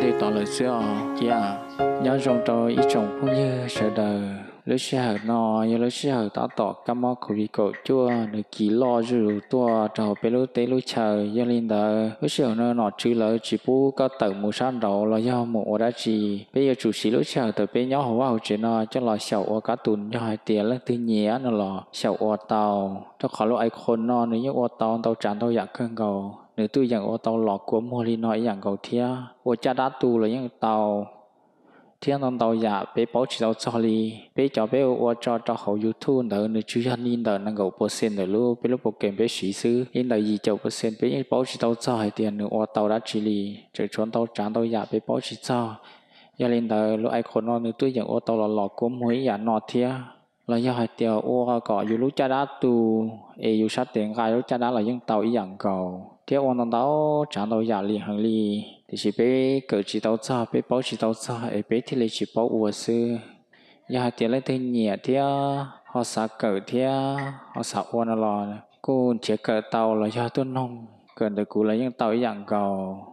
đi tỏ lời xưa chị à nhớ trong tôi ít trồng cũng như sợ đời lúc xưa nó như lúc xưa tao tỏ cam mò của bị cổ chua được chỉ lo rủ tua trầu bé lúc tế lúc chờ do linh đời lúc xưa nó chữ lỡ chỉ bố có tờ mù san đầu là do mù đã chỉ bây giờ chủ sĩ lúc chờ từ bé nhỏ hậu vào chuyện nó cho là sầu ở cá tùn cho hai tiền lên tư nhẹ nó là sầu ở tàu cho khỏi lúc ai khôn nó nếu như ở tàu tàu tràn tàu giặc cơn cầu nếu tôi dạng ở tàu lọt của mua đi nói dạng cầu thia ở cha đá tu là những tàu thiên tông tàu giả bé bảo chỉ tàu cho li bé cho bé ở cho hậu YouTube đỡ nếu chú nhân in đỡ năng cầu percent đỡ lúc bé lúc bộ kèm bé sĩ sư in đỡ gì chậu percent bé bảo chỉ tàu cho hai tiền nếu ở tàu đã chỉ li chỉ chuẩn tàu tràn tàu giả bé bảo chỉ cho giờ lên đỡ lúc ai khôn nó nếu tôi dạng ở tàu là lọt của mua giả nọ thia là do hai tiền ở cóอยู่lúc cha đá tuอยู่sát tiền gai lúc cha đá là những tàu ý dạng cầu theo ông tàu trả tàu giả liền hàng li thì chỉ bé cỡ chỉ tàu cho bé bảo chỉ tàu cho bé thì lấy chỉ bảo ủa sư giờ hai tiền lấy tên nhẹ theo họ xả cỡ theo họ xả ôn là cô chỉ cỡ tàu là do tôi nông cỡ được cụ là những tàu ý dạng cầu